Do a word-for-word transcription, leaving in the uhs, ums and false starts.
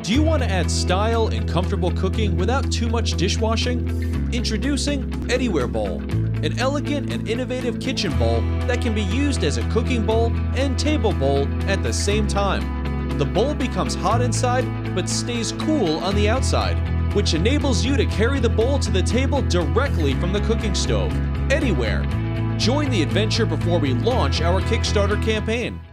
Do you want to add style and comfortable cooking without too much dishwashing? Introducing Anywhere Bowl, an elegant and innovative kitchen bowl that can be used as a cooking bowl and table bowl at the same time. The bowl becomes hot inside but stays cool on the outside, which enables you to carry the bowl to the table directly from the cooking stove, anywhere. Join the adventure before we launch our Kickstarter campaign.